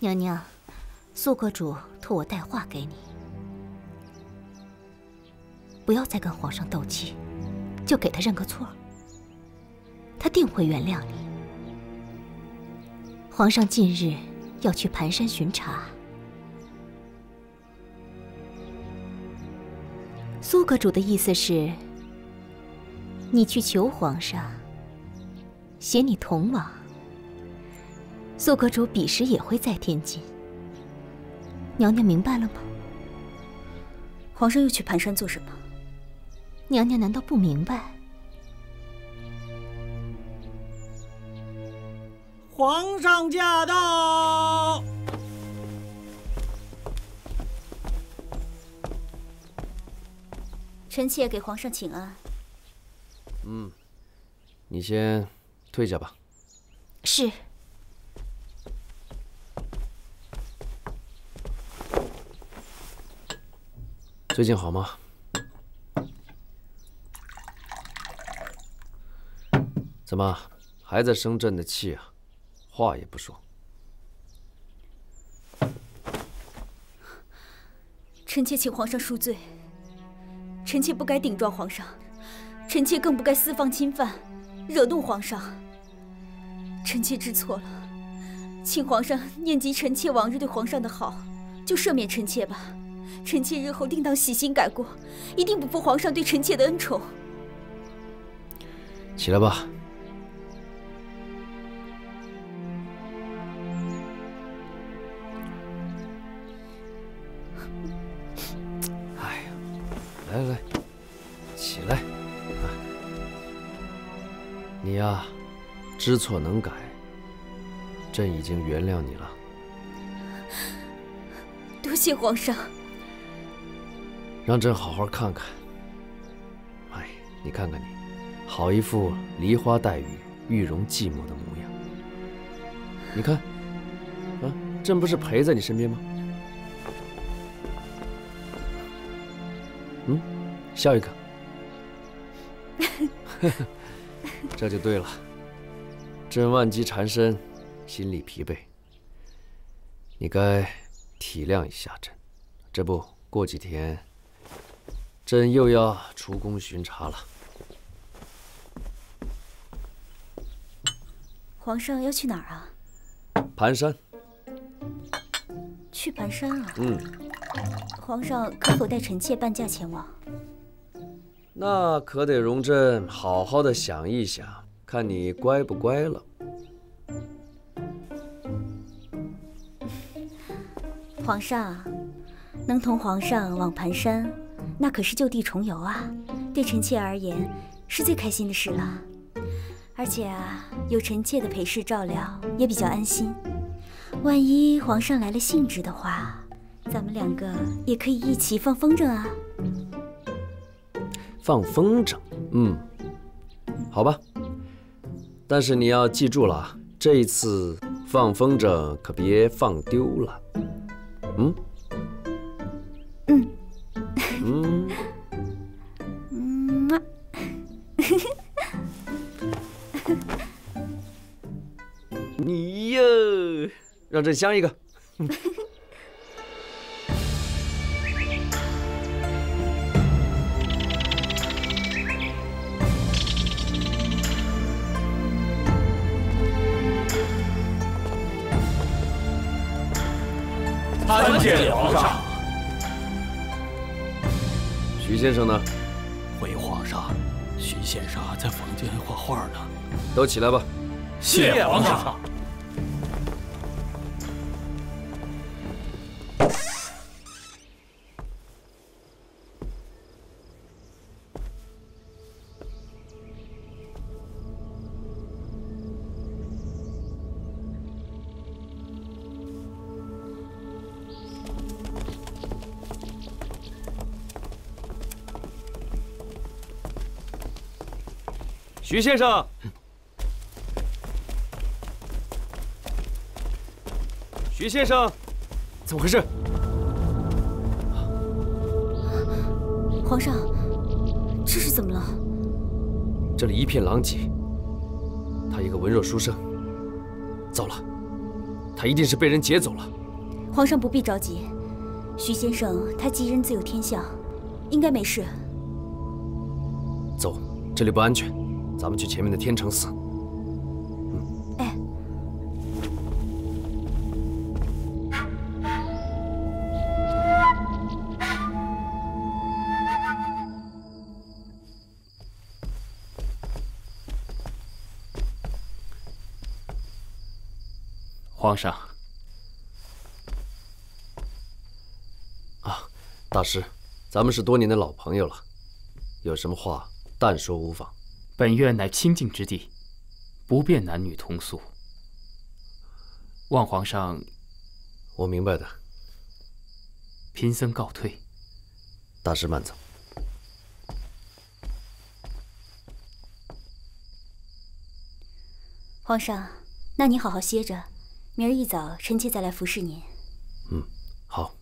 娘娘，苏阁主托我带话给你，不要再跟皇上斗气，就给他认个错，他定会原谅你。皇上近日要去盘山巡查，苏阁主的意思是，你去求皇上，携你同往。苏阁主彼时也会在天津，娘娘明白了吗？ 皇上又去盘山做什么？ 娘娘难道不明白？ 皇上驾到！ 臣妾给皇上请安。 你先退下吧。 是。 最近好吗？怎么还在生朕的气啊？话也不说。 臣妾请皇上恕罪。臣妾不该顶撞皇上，臣妾更不该私放侵犯，惹怒皇上。臣妾知错了，请皇上念及臣妾往日对皇上的好，就赦免臣妾吧。臣妾日后定当洗心改过，一定不负皇上对臣妾的恩宠。 起来吧。哎呀，来来来，起来。你呀，知错能改，朕已经原谅你了。 多谢皇上。 让朕好好看看。哎，你看看你，好一副梨花带雨、玉容寂寞的模样。你看，啊，朕不是陪在你身边吗？笑一个。这就对了。朕万机缠身，心里疲惫，你该体谅一下朕。这不，过几天。朕又要出宫巡查了。 皇上要去哪儿啊？ 盘山。 去盘山啊？皇上可否带臣妾伴驾前往？ 那可得容朕好好的想一想，看你乖不乖了。 皇上，能同皇上往盘山，那可是就地重游啊，对臣妾而言是最开心的事了。而且啊，有臣妾的陪侍照料，也比较安心。万一皇上来了兴致的话，咱们两个也可以一起放风筝啊。 放风筝，好吧。但是你要记住了，这一次放风筝可别放丢了。你呀，让朕香一个。 参见皇上。 徐先生呢？ 回皇上，徐先生在房间画画呢。 都起来吧。 谢皇上。 徐先生，徐先生，怎么回事？ 皇上，这是怎么了？ 这里一片狼藉，他一个文弱书生，糟了， 他一定是被人劫走了。 皇上不必着急，徐先生他吉人自有天相，应该没事。 走，这里不安全，咱们去前面的天成寺。 哎。 皇上， 啊，大师，咱们是多年的老朋友了，有什么话但说无妨。 本院乃清净之地，不便男女同宿。望皇上， 我明白的。 贫僧告退。 大师慢走。 皇上，那您好好歇着。 明儿一早，臣妾再来服侍您。 好。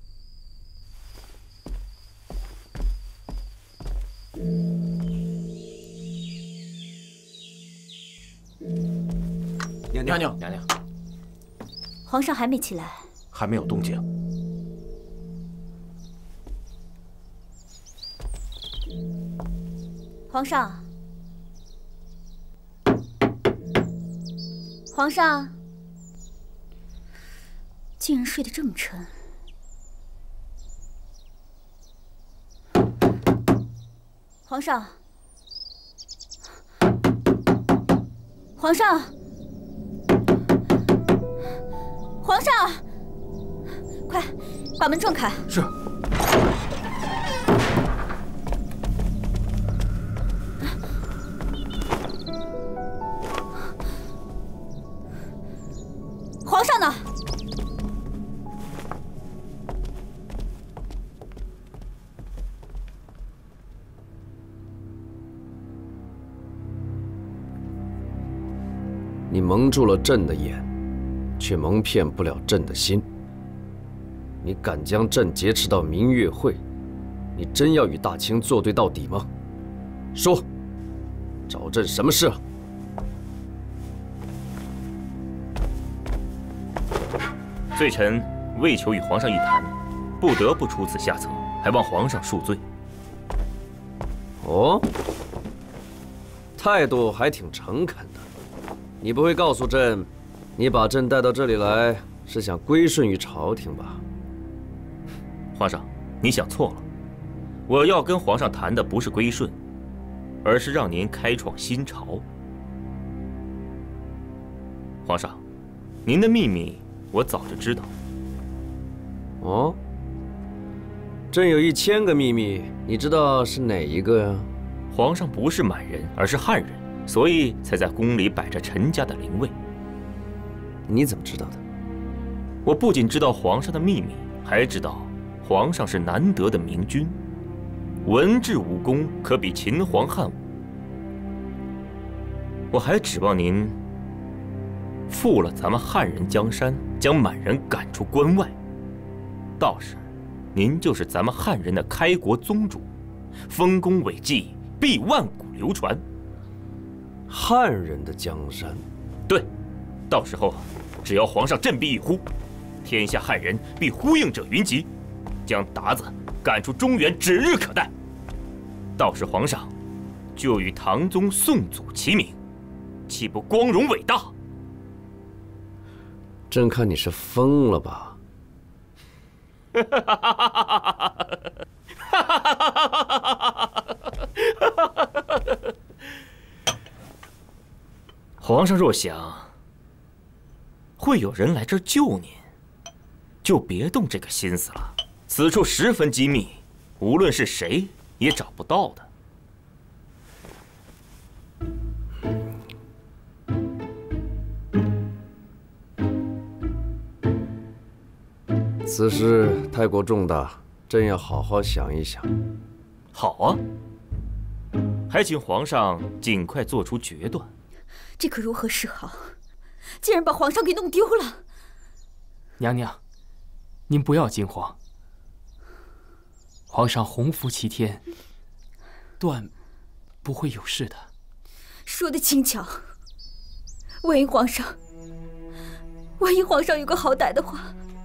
娘娘， 皇上还没起来， 还没有动静。 皇上，皇上。 竟然睡得这么沉！皇上，皇上，皇上，快把门撞开！ 是。 皇上呢？ 你蒙住了朕的眼，却蒙骗不了朕的心。你敢将朕劫持到明月会，你真要与大清作对到底吗？说，找朕什么事了？ 罪臣为求与皇上一谈，不得不出此下策，还望皇上恕罪。 哦，态度还挺诚恳的。 你不会告诉朕，你把朕带到这里来是想归顺于朝廷吧？ 皇上，你想错了。我要跟皇上谈的不是归顺，而是让您开创新朝。皇上，您的秘密我早就知道。 哦，朕有1000个秘密，你知道是哪一个呀？ 皇上不是满人，而是汉人。 所以才在宫里摆着陈家的灵位。 你怎么知道的？ 我不仅知道皇上的秘密，还知道皇上是难得的明君，文治武功可比秦皇汉武。我还指望您复了咱们汉人江山，将满人赶出关外。到时，您就是咱们汉人的开国宗主，丰功伟绩必万古流传。 汉人的江山， 对，到时候只要皇上振臂一呼，天下汉人必呼应者云集，将鞑子赶出中原指日可待。到时皇上就与唐宗宋祖齐名，岂不光荣伟大？ 朕看你是疯了吧？ 皇上若想会有人来这儿救您，就别动这个心思了。此处十分机密，无论是谁也找不到的。 此事太过重大，朕要好好想一想。 好啊，还请皇上尽快做出决断。 这可如何是好？竟然把皇上给弄丢了！ 娘娘，您不要惊慌。皇上洪福齐天，断不会有事的。 说得轻巧，万一皇上万一皇上有个好歹的话，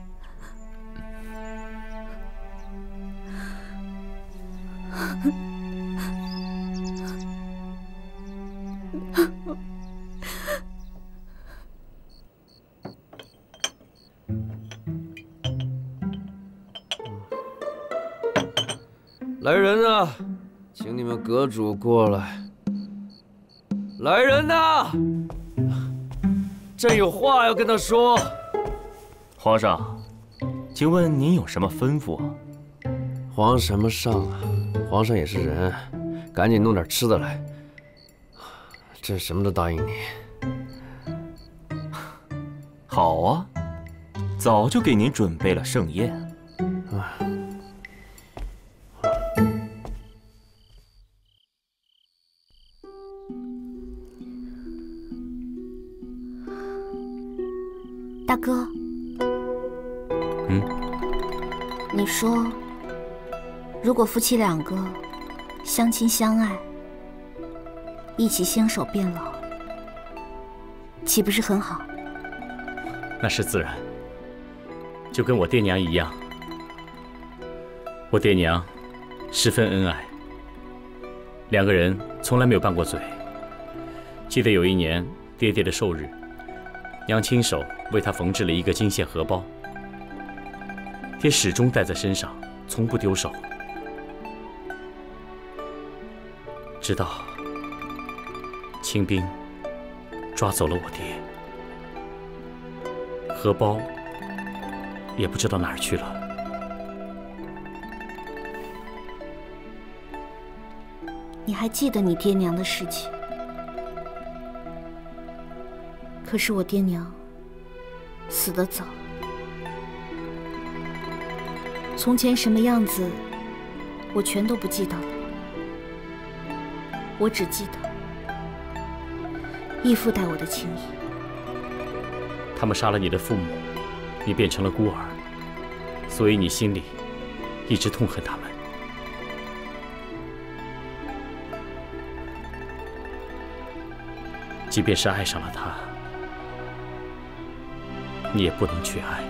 来人啊，请你们阁主过来。来人呐，朕有话要跟他说。 皇上，请问您有什么吩咐啊？ 皇什么上啊？皇上也是人，赶紧弄点吃的来。朕什么都答应你。 好啊，早就给您准备了盛宴。 大哥，你说，如果夫妻两个相亲相爱，一起牵手变老，岂不是很好？ 那是自然，就跟我爹娘一样。我爹娘十分恩爱，两个人从来没有拌过嘴。记得有一年爹爹的寿日，娘亲手为他缝制了一个金线荷包，爹始终带在身上，从不丢手。直到清兵抓走了我爹，荷包也不知道哪儿去了。 你还记得你爹娘的事情？可是我爹娘死得早，从前什么样子，我全都不记得了。我只记得义父待我的情谊。 他们杀了你的父母，你变成了孤儿，所以你心里一直痛恨他们。即便是爱上了他，你也不能去爱。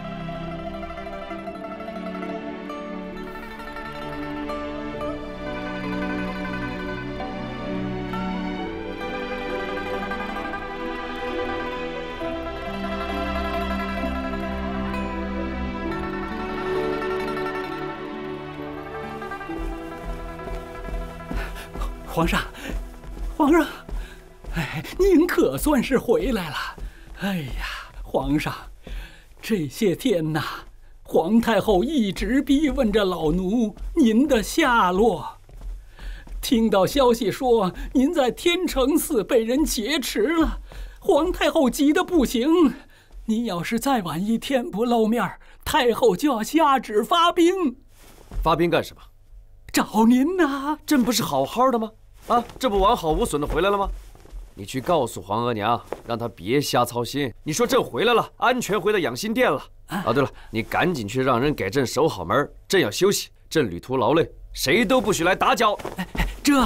皇上，皇上，哎，您可算是回来了。哎呀，皇上，这些天呐，皇太后一直逼问着老奴您的下落。听到消息说您在天成寺被人劫持了，皇太后急得不行。您要是再晚一天不露面，太后就要下旨发兵。 发兵干什么？ 找您呐！ 朕不是好好的吗？啊，这不完好无损的回来了吗？你去告诉皇额娘，让她别瞎操心。你说朕回来了，安全回到养心殿了。啊，对了，你赶紧去让人给朕守好门，朕要休息。朕旅途劳累，谁都不许来打搅。 这。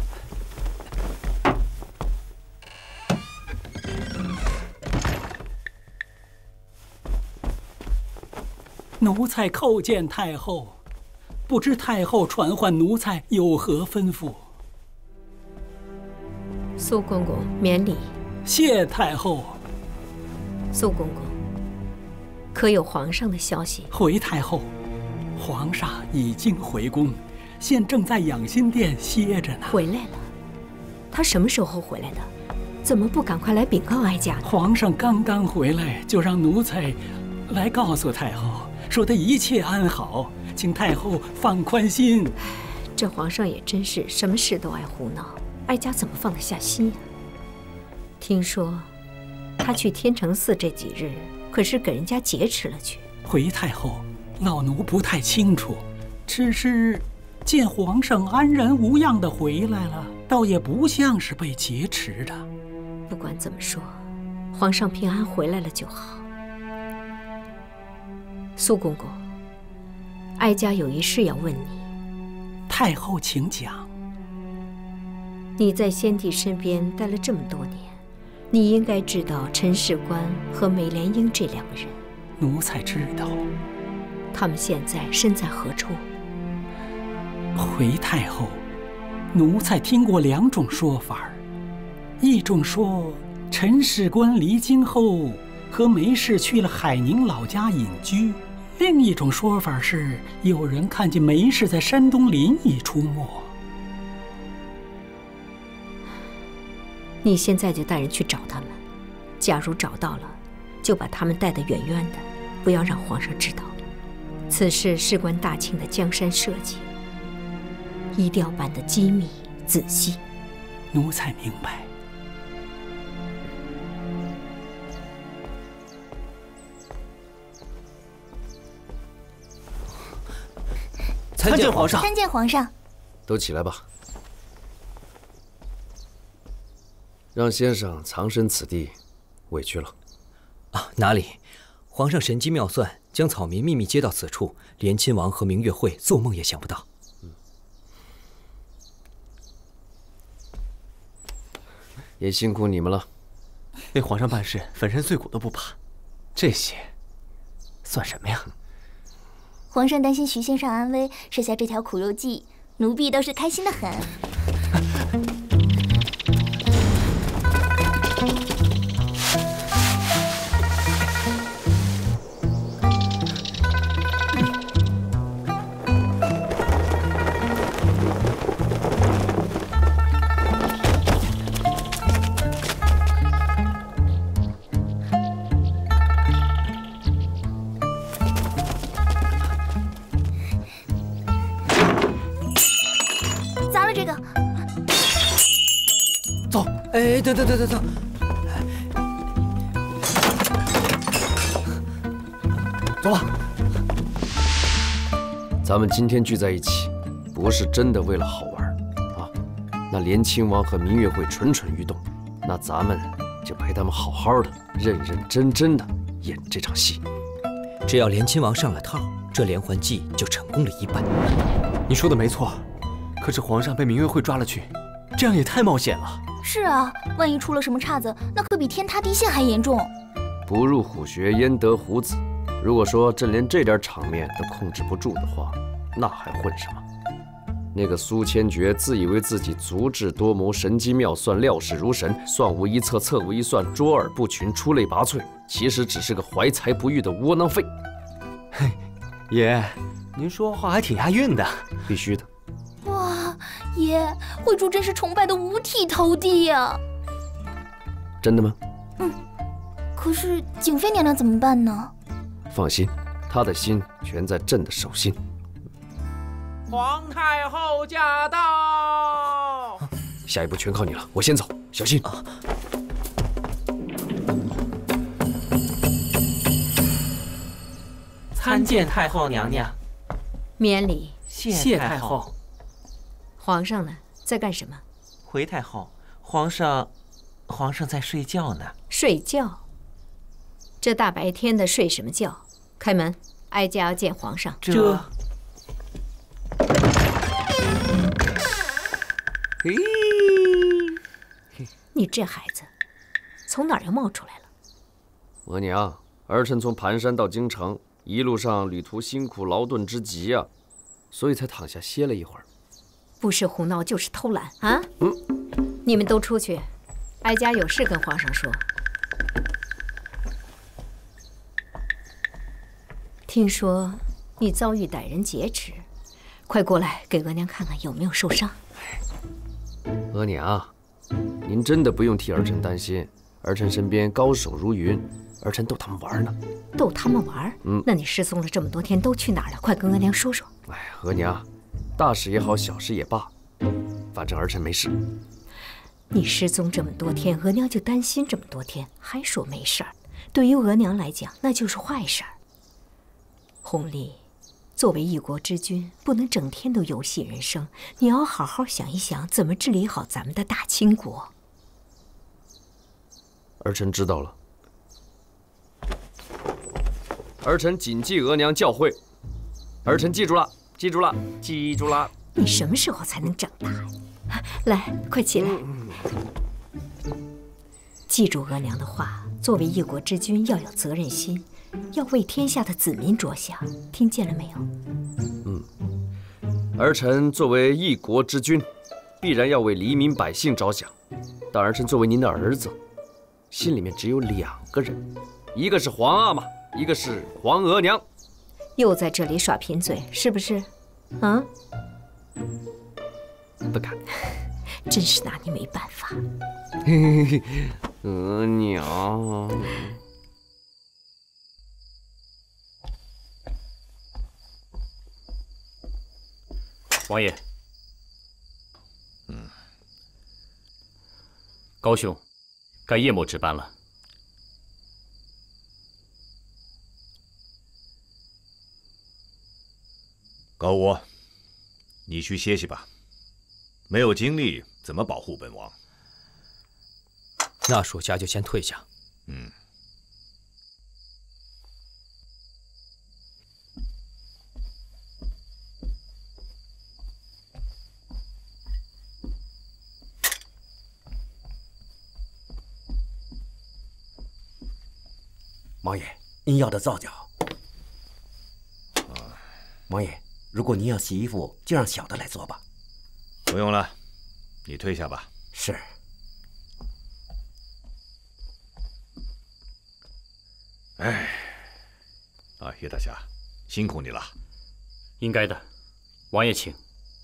奴才叩见太后，不知太后传唤奴才有何吩咐？ 苏公公免礼。 谢太后。 苏公公，可有皇上的消息？ 回太后，皇上已经回宫，现正在养心殿歇着呢。 回来了？他什么时候回来的？怎么不赶快来禀告哀家呢？ 皇上刚刚回来，就让奴才来告诉太后，说他一切安好，请太后放宽心。 这皇上也真是什么事都爱胡闹，哀家怎么放得下心呀？听说他去天成寺这几日，可是给人家劫持了去。 回太后，老奴不太清楚，只是见皇上安然无恙地回来了，倒也不像是被劫持的。 不管怎么说，皇上平安回来了就好。苏公公，哀家有一事要问你。 太后请讲。 你在先帝身边待了这么多年， 你应该知道陈士官和美莲英这两个人。 奴才知道。 他们现在身在何处？ 回太后，奴才听过2种说法，一种说陈士官离京后和梅氏去了海宁老家隐居，另一种说法是有人看见梅氏在山东临沂出没。 你现在就带人去找他们，假如找到了，就把他们带得远远的，不要让皇上知道。此事事关大清的江山社稷，一定要办得机密仔细。 奴才明白。 参见皇上！ 参见皇上！ 都起来吧。让先生藏身此地，委屈了。 啊，哪里？皇上神机妙算，将草民秘密接到此处，连亲王和明月会做梦也想不到。 也辛苦你们了。 为皇上办事，粉身碎骨都不怕，这些算什么呀？ 皇上担心徐先生安危，设下这条苦肉计，奴婢倒是开心得很。 哎，等，走吧。 咱们今天聚在一起，不是真的为了好玩啊。那连亲王和明月会蠢蠢欲动，那咱们就陪他们好好的、认认真真的演这场戏。 只要连亲王上了套，这连环计就成功了一半。 你说的没错，可是皇上被明月会抓了去，这样也太冒险了。 是啊，万一出了什么岔子，那可比天塌地陷还严重。 不入虎穴，焉得虎子？如果说朕连这点场面都控制不住的话，那还混什么？那个苏千珏自以为自己足智多谋、神机妙算、料事如神，算无一策，策无一算，卓尔不群，出类拔萃，其实只是个怀才不遇的窝囊废。 嘿，爷，您说话还挺押韵的。 必须的。 哇，爷，慧珠真是崇拜的五体投地呀！ 真的吗？ 可是景妃娘娘怎么办呢？ 放心，她的心全在朕的手心。 皇太后驾到！ 下一步全靠你了，我先走，小心。 参见太后娘娘。 免礼。 谢太后。 皇上呢？在干什么？ 回太后，皇上在睡觉呢。 睡觉？这大白天的睡什么觉？开门，哀家要见皇上。 这。 你这孩子，从哪儿又冒出来了？ 额娘，儿臣从盘山到京城，一路上旅途辛苦劳顿之极啊，所以才躺下歇了一会儿。 不是胡闹就是偷懒啊！你们都出去，哀家有事跟皇上说。听说你遭遇歹人劫持，快过来给额娘看看有没有受伤。 额娘，您真的不用替儿臣担心，儿臣身边高手如云，儿臣逗他们玩呢。 逗他们玩？那你失踪了这么多天都去哪儿了？快跟额娘说说。 哎，额娘，大事也好，小事也罢，反正儿臣没事。 你失踪这么多天，额娘就担心这么多天，还说没事儿。对于额娘来讲，那就是坏事儿。弘历，作为一国之君，不能整天都游戏人生，你要好好想一想，怎么治理好咱们的大清国。 儿臣知道了，儿臣谨记额娘教诲，儿臣记住了，记住了，记住了。 你什么时候才能长大呀？来，快起来。 记住额娘的话，作为一国之君，要有责任心，要为天下的子民着想，听见了没有？ 儿臣作为一国之君，必然要为黎民百姓着想。但儿臣作为您的儿子，心里面只有2个人，一个是皇阿玛，一个是皇额娘。 又在这里耍贫嘴，是不是？啊？ 不敢。 真是拿你没办法。 额娘。 王爷。高兄，该叶某值班了。 高武，你去歇息吧，没有精力怎么保护本王？ 那属下就先退下。 王爷，您要的皂角。王爷，如果您要洗衣服，就让小的来做吧。 不用了，你退下吧。 是。 哎，叶大侠，辛苦你了。 应该的，王爷请。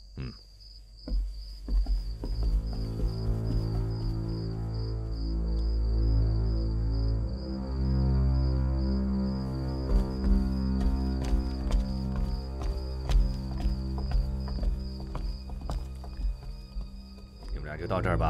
就到这儿吧。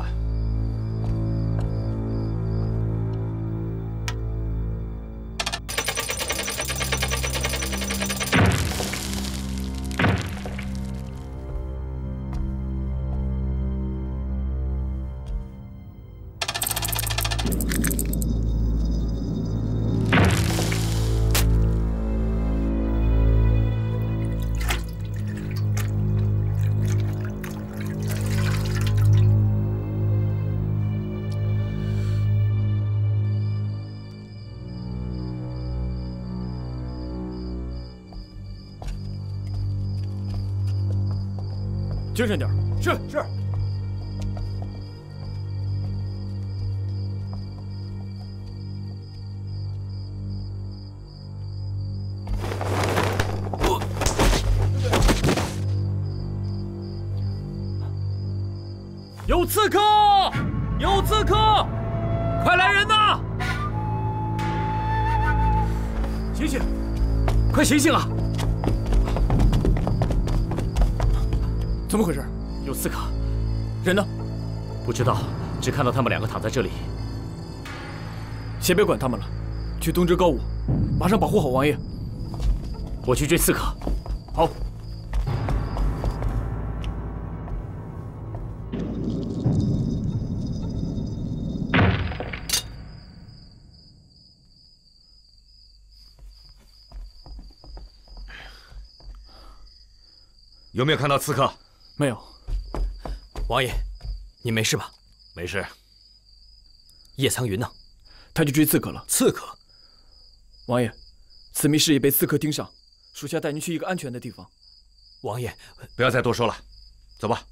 精神点！是。 有刺客！有刺客！快来人呐！醒醒！快醒醒啊！ 怎么回事？ 有刺客， 人呢？ 不知道，只看到他们2个躺在这里。 先别管他们了，去通知高武，马上保护好王爷。 我去追刺客。 好。 有没有看到刺客？ 没有。 王爷，你没事吧？ 没事。 叶苍云呢？ 他去追刺客了。 刺客？ 王爷，此密事已被刺客盯上，属下带您去一个安全的地方。 王爷， 不要再多说了，走吧。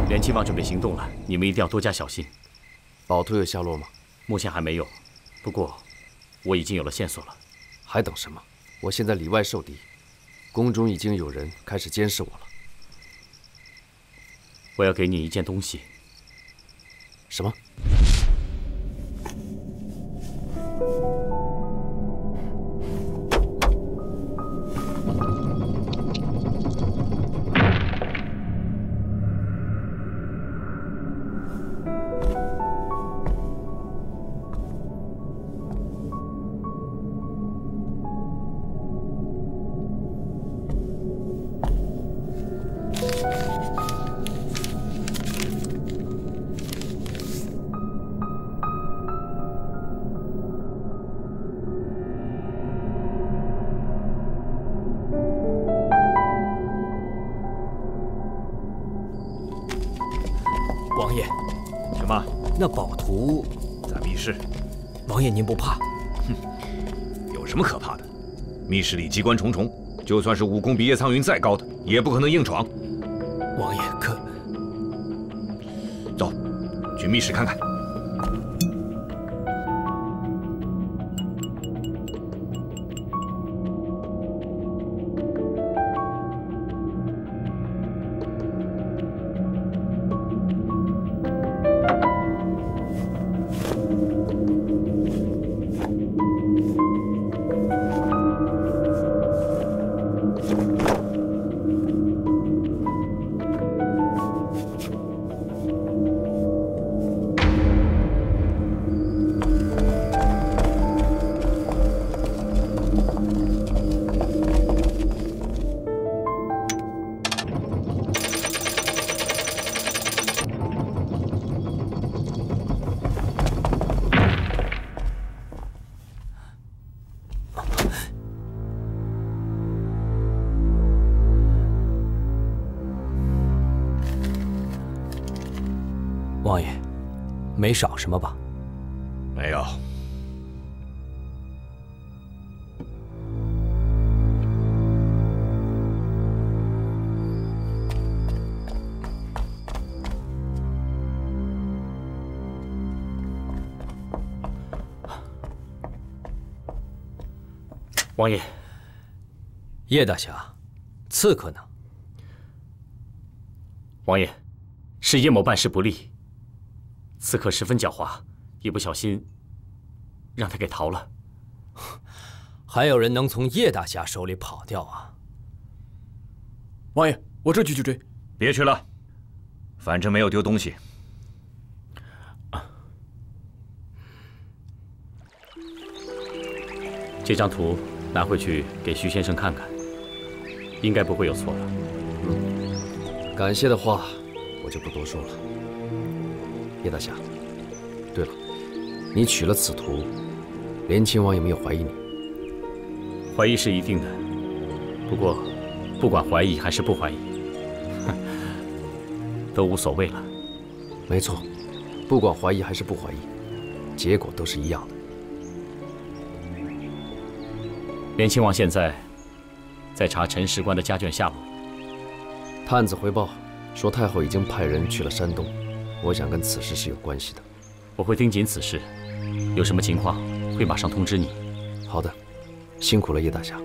连亲王准备行动了，你们一定要多加小心。 宝图有下落吗？ 目前还没有，不过我已经有了线索了。 还等什么？我现在里外受敌，宫中已经有人开始监视我了。 我要给你一件东西。 什么？ 王爷， 什么？ 那宝图在密室。 王爷您不怕？ 哼，有什么可怕的？密室里机关重重，就算是武功比叶苍云再高的，也不可能硬闯。 王爷，可…… 走，去密室看看。 王爷，没少什么吧？ 没有。 王爷， 叶大侠，刺客呢？ 王爷，是叶某办事不力，刺客十分狡猾，一不小心让他给逃了。 还有人能从叶大侠手里跑掉啊？ 王爷，我这就去追。 别去了，反正没有丢东西。 这张图拿回去给徐先生看看，应该不会有错了。 感谢的话，我就不多说了。叶大侠，对了，你取了此图，连亲王有没有怀疑你？ 怀疑是一定的，不过不管怀疑还是不怀疑，都无所谓了。 没错，不管怀疑还是不怀疑，结果都是一样的。 连亲王现在在查陈石官的家眷下落。 探子回报说，太后已经派人去了山东，我想跟此事是有关系的。 我会盯紧此事，有什么情况会马上通知你。 好的，辛苦了叶大侠。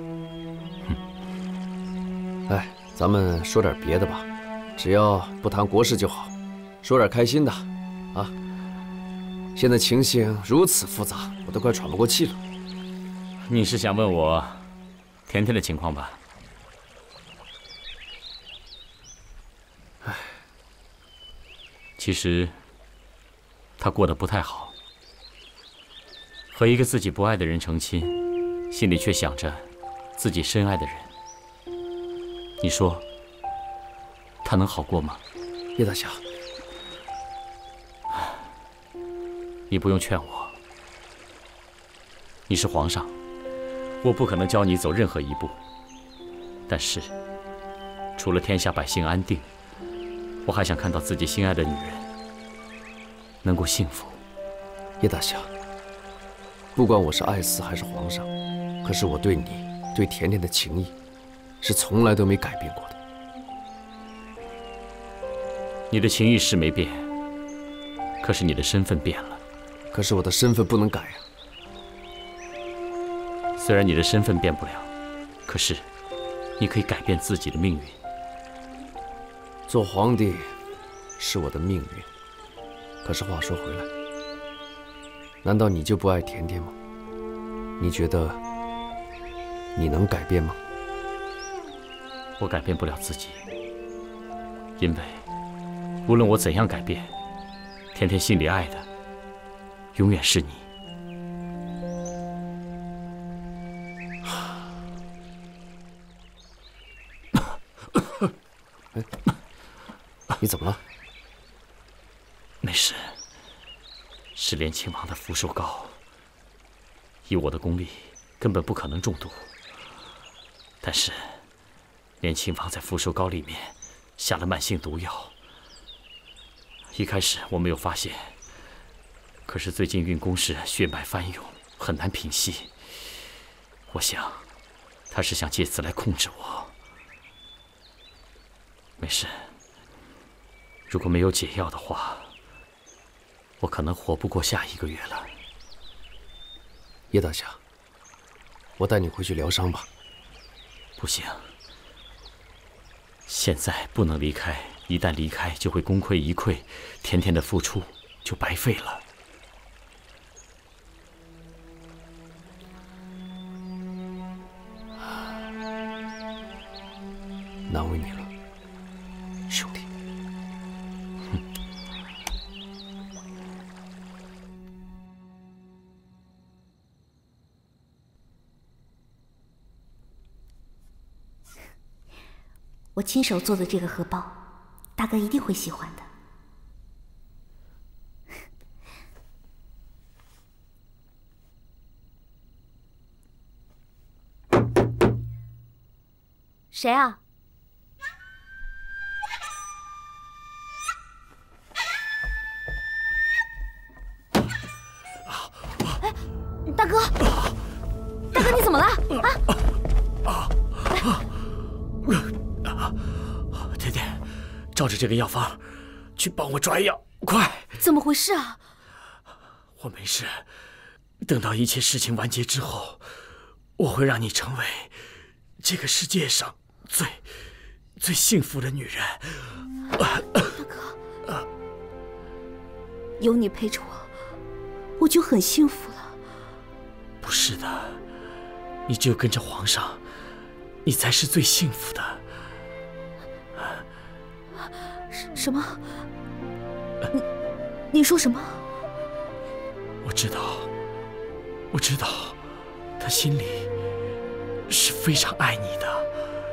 哎，咱们说点别的吧，只要不谈国事就好，说点开心的啊。现在情形如此复杂，我都快喘不过气了。 你是想问我甜甜的情况吧？ 唉， 其实她过得不太好，和一个自己不爱的人成亲，心里却想着自己深爱的人。你说她能好过吗？ 叶大侠， 你不用劝我，你是皇上。我不可能教你走任何一步，但是，除了天下百姓安定，我还想看到自己心爱的女人能够幸福。 叶大侠，不管我是爱嗣还是皇上，可是我对你、对甜甜的情谊，是从来都没改变过的。 你的情谊是没变，可是你的身份变了。 可是我的身份不能改呀。 虽然你的身份变不了，可是你可以改变自己的命运。 做皇帝是我的命运，可是话说回来，难道你就不爱甜甜吗？你觉得你能改变吗？ 我改变不了自己，因为无论我怎样改变，甜甜心里爱的永远是你。 你怎么了？ 没事，是连亲王的福寿膏，以我的功力根本不可能中毒。但是连亲王在福寿膏里面下了慢性毒药，一开始我没有发现，可是最近运宫时血脉翻涌，很难平息。我想，他是想借此来控制我。没事，如果没有解药的话，我可能活不过下1个月了。 叶大侠，我带你回去疗伤吧。 不行，现在不能离开，一旦离开就会功亏一篑，甜甜的付出就白费了。 难为你了，兄弟。 我亲手做的这个荷包，大哥一定会喜欢的。谁啊？大哥，大哥，你怎么了？ 甜甜，照着这个药方去帮我抓药，快！ 怎么回事啊？ 我没事，等到一切事情完结之后，我会让你成为这个世界上最幸福的女人。 大哥，有你陪着我，我就很幸福了。 不是的，你只有跟着皇上，你才是最幸福的。 什么？你说什么？ 我知道，他心里是非常爱你的。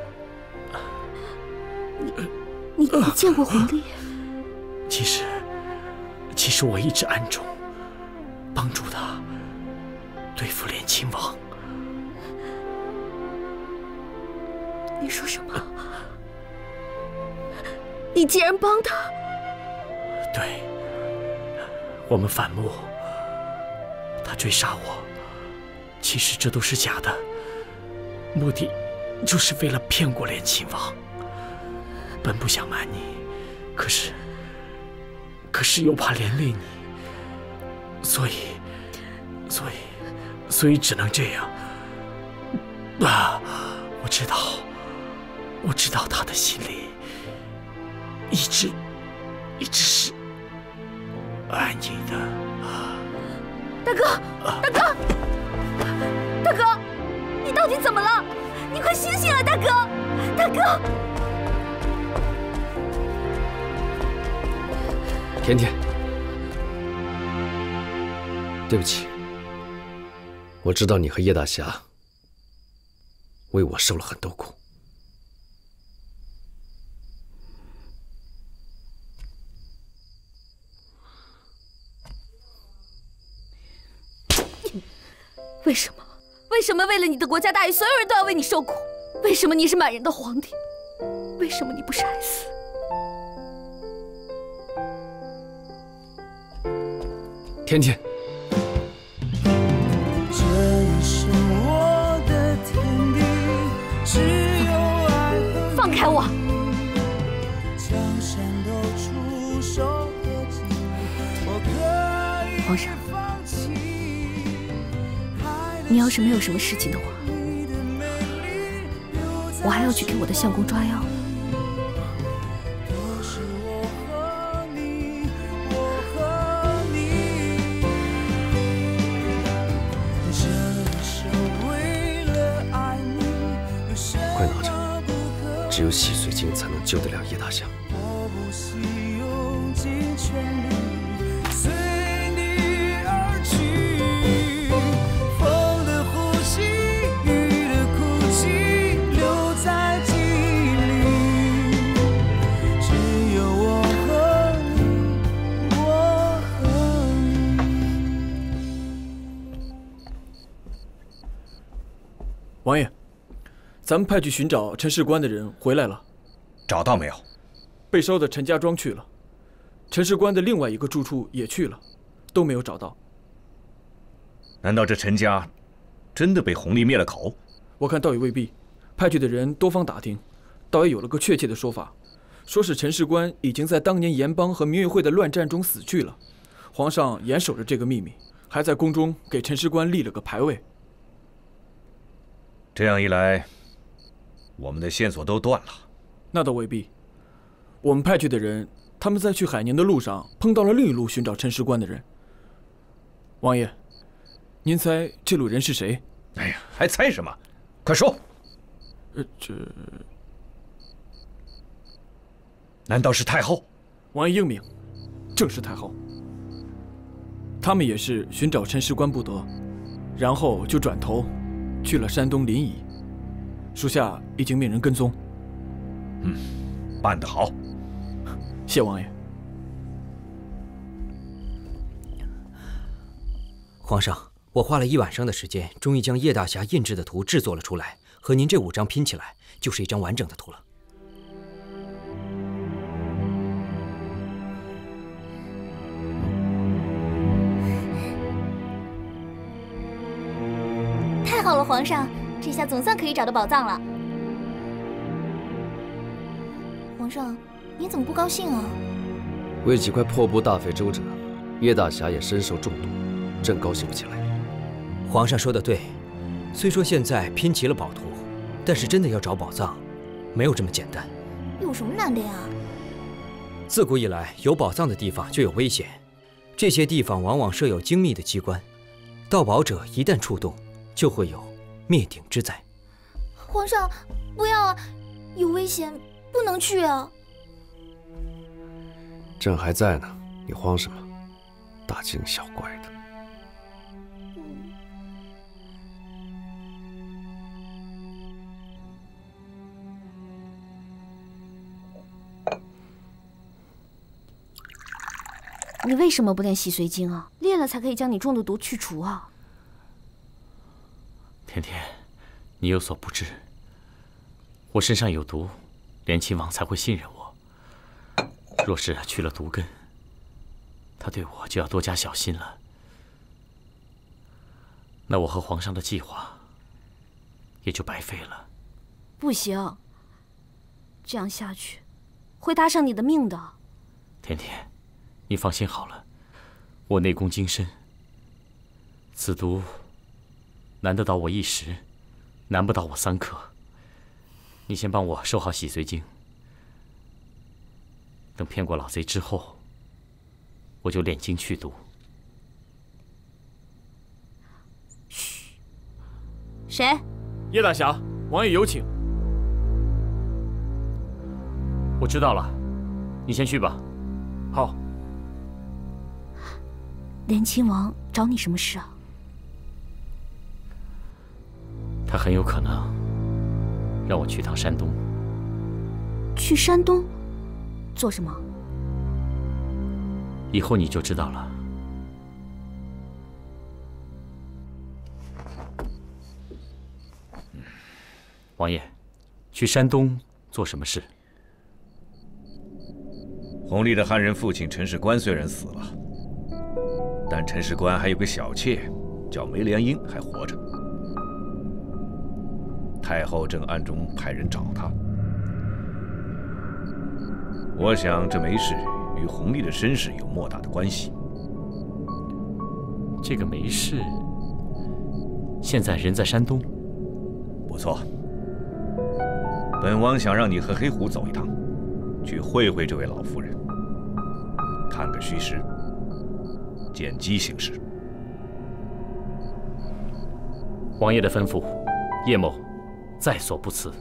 你见过弘历？ 其实我一直暗中帮助他对付连亲王。 你说什么？你竟然帮他？ 对，我们反目，他追杀我，其实这都是假的，目的就是为了骗过连亲王。本不想瞒你，可是又怕连累你，所以只能这样。我知道他的心里一直是爱你的。 大哥，你到底怎么了？你快醒醒啊，大哥！ 甜甜，对不起，我知道你和叶大侠为我受了很多苦。 为什么为了你的国家大义，所有人都要为你受苦？为什么你是满人的皇帝？为什么你不是爱死？ 甜甜， 放开我！ 皇上，你要是没有什么事情的话，我还要去给我的相公抓药。 快拿着，只有洗髓经才能救得了叶大侠。 王爷，咱们派去寻找陈世官的人回来了， 找到没有？ 被烧的陈家庄去了，陈世官的另外一个住处也去了，都没有找到。 难道这陈家真的被弘历灭了口？ 我看倒也未必，派去的人多方打听，倒也有了个确切的说法，说是陈世官已经在当年盐帮和明月会的乱战中死去了，皇上严守着这个秘密，还在宫中给陈世官立了个牌位。 这样一来，我们的线索都断了。 那倒未必，我们派去的人，他们在去海宁的路上碰到了另一路寻找陈世官的人。王爷，您猜这路人是谁？ 哎呀，还猜什么？快说！难道是太后？ 王爷英明，正是太后。他们也是寻找陈世官不得，然后就转头去了山东临沂，属下已经命人跟踪。 办得好， 谢王爷。 皇上，我花了1晚上的时间，终于将叶大侠印制的图制作了出来，和您这5张拼起来，就是一张完整的图了。 太好了，皇上，这下总算可以找到宝藏了。皇上，你怎么不高兴啊？ 为几块破布大费周折，叶大侠也身受重毒，真高兴不起来。 皇上说的对，虽说现在拼齐了宝图，但是真的要找宝藏，没有这么简单。 有什么难的呀？ 自古以来，有宝藏的地方就有危险，这些地方往往设有精密的机关，盗宝者一旦触动，就会有灭顶之灾。 皇上，不要啊，有危险，不能去啊。 朕还在呢，你慌什么？大惊小怪的。 你为什么不练洗髓经啊？练了才可以将你中的毒去除啊！ 甜甜，你有所不知，我身上有毒，连亲王才会信任我。若是去了毒根，他对我就要多加小心了。那我和皇上的计划也就白费了。 不行，这样下去会搭上你的命的。 甜甜，你放心好了，我内功精深，此毒难得倒我1时，难不倒我3刻。你先帮我收好洗髓经，等骗过老贼之后，我就炼精去毒。 嘘，谁？ 叶大侠，王爷有请。 我知道了，你先去吧。 好。 连亲王找你什么事啊？ 他很有可能让我去趟山东。 去山东？做什么？ 以后你就知道了。王爷，去山东做什么事？ 弘历的汉人父亲陈世官虽然死了，但陈世官还有个小妾，叫梅莲英，还活着。太后正暗中派人找他。我想这梅氏与弘历的身世有莫大的关系。 这个梅氏现在人在山东。 不错，本王想让你和黑虎走一趟，去会会这位老夫人，看个虚实，见机行事。 王爷的吩咐，叶某在所不辞。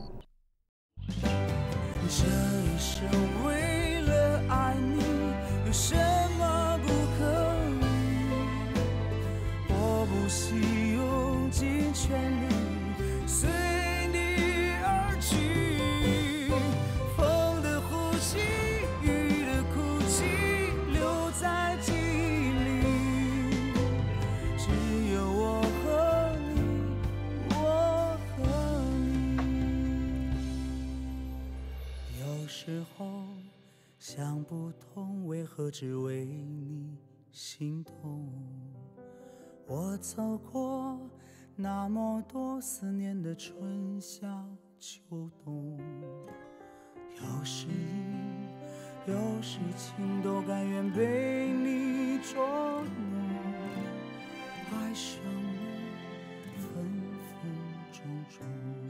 这一生为了爱你，有什么不可以？我不惜用尽全力随你而去。风的呼吸，雨的哭泣，留在记忆里。只有我和你，我和你。有时候想不通，为何只为你心痛？我走过那么多思念的春夏秋冬，有时阴，有时晴，都甘愿被你捉弄。爱上我，分分钟钟。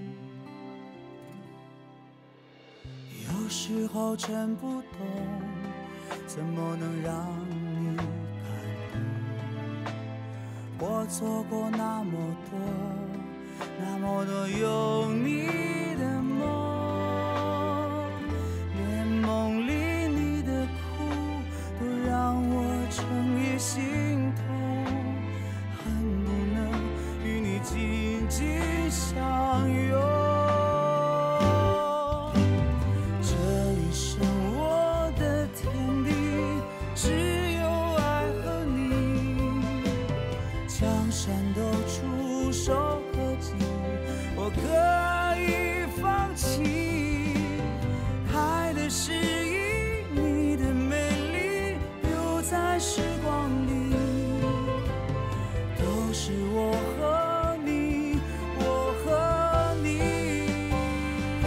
有时候真不懂，怎么能让你感动？我做过那么多，那么多有你的梦，连梦里你的苦都让我整夜心痛，恨不能与你紧紧相拥。山都触手可及，我可以放弃。爱的诗意，你的美丽，留在时光里。都是我和你，我和你。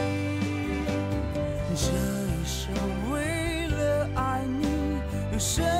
这一生为了爱你，有什